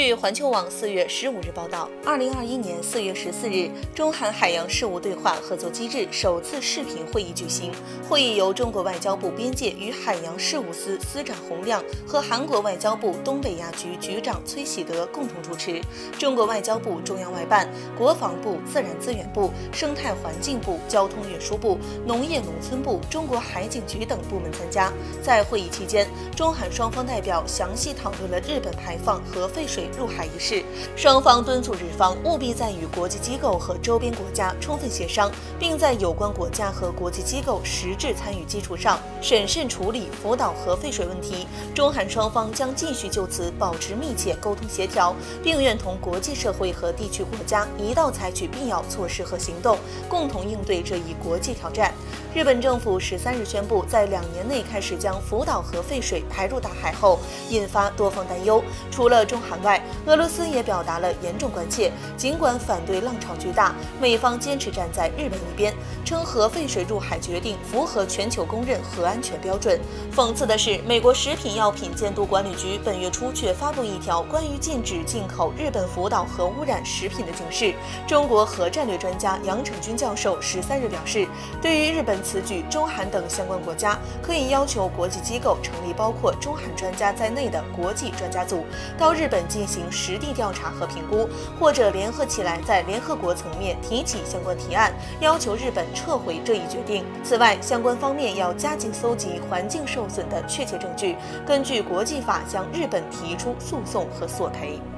据环球网4月15日报道，2021年4月14日，中韩海洋事务对话合作机制首次视频会议举行。会议由中国外交部边界与海洋事务司司长洪亮和韩国外交部东北亚局局长崔喜德共同主持。中国外交部中央外办、国防部、自然资源部、生态环境部、交通运输部、农业农村部、中国海警局等部门参加。在会议期间，中韩双方代表详细讨论了日本排放核废水入海一事，双方敦促日方务必在与国际机构和周边国家充分协商，并在有关国家和国际机构实质参与基础上，审慎处理福岛核废水问题。中韩双方将继续就此保持密切沟通协调，并愿同国际社会和地区国家一道采取必要措施和行动，共同应对这一国际挑战。日本政府13日宣布，在2年内开始将福岛核废水排入大海后，引发多方担忧。除了中韩外，俄罗斯也表达了严重关切。尽管反对浪潮巨大，美方坚持站在日本一边，称核废水入海决定符合全球公认核安全标准。讽刺的是，美国食品药品监督管理局本月初却发布一条关于禁止进口日本福岛核污染食品的警示。中国核战略专家杨成军教授13日表示，对于日本此举，中韩等相关国家可以要求国际机构成立包括中韩专家在内的国际专家组，到日本进行实地调查和评估，或者联合起来在联合国层面提起相关提案，要求日本撤回这一决定。此外，相关方面要加紧搜集环境受损的确切证据，根据国际法向日本提出诉讼和索赔。